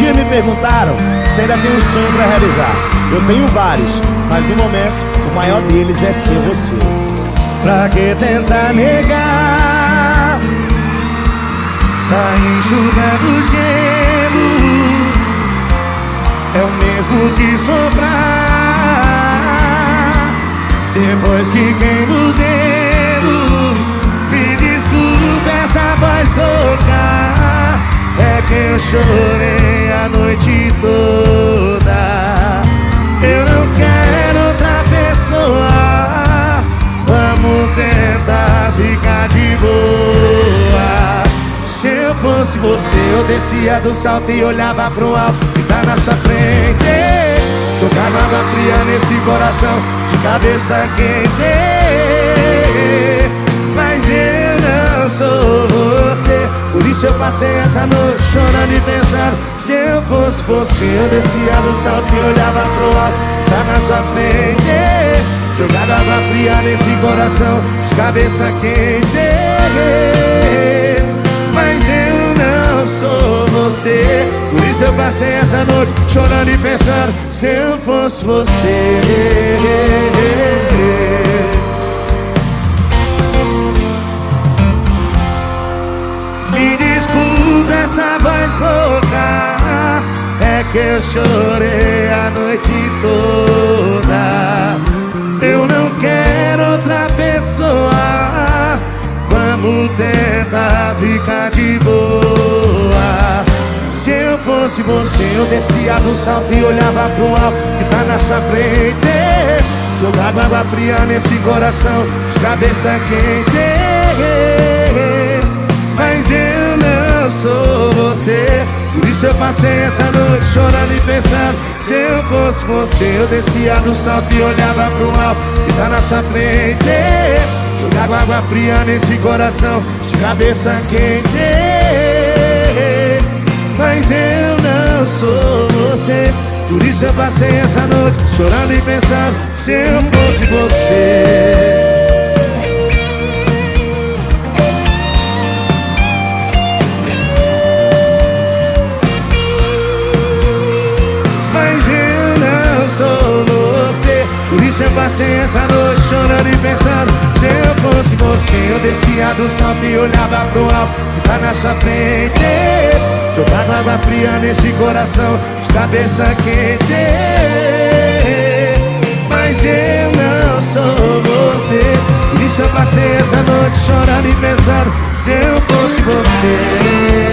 dia me perguntaram se ainda tenho um sonho pra realizar. Eu tenho vários, mas no momento o maior deles é ser você. Pra que tentar negar? Tá enxugando gelo, é o mesmo que soprar depois que queima o dedo. Me desculpe essa voz rouca, é que eu chorei a noite toda. Eu não quero outra pessoa, vamos tentar ficar de boa. Se eu fosse você, eu descia do salto e olhava pro alto que tá na sua frente. Jogava água fria nesse coração, de cabeça quente. Mas eu não sou você, por isso eu passei essa noite chorando e pensando. Se eu fosse você, eu descia do salto e olhava pro alto que tá na sua frente. Jogava água fria nesse coração, de cabeça quente. Mas eu não sou você, por isso eu passei essa noite chorando e pensando. Se eu fosse você. Me desculpe essa voz rouca, é que eu chorei a noite toda. Eu não quero outra pessoa, vamos tentar ficar de boa. Se eu fosse você, eu descia do salto e olhava pro alto que tá na sua frente. Jogava água fria nesse coração, de cabeça quente. Mas eu não sou você, por isso eu passei essa noite chorando e pensando. Se eu fosse você, eu descia do salto e olhava pro alto que tá na sua frente. Jogava água fria nesse coração, de cabeça quente. Mas eu não sou você, por isso eu passei essa noite chorando e pensando. Se eu fosse você. Mas eu não sou você, por isso eu passei essa noite chorando e pensando. Se eu fosse você, eu descia do salto e olhava pro alto que tá na sua frente. Jogava água fria nesse coração, de cabeça quente. Mas eu não sou você, por isso eu passei essa noite chorando e pensando. Se eu fosse você.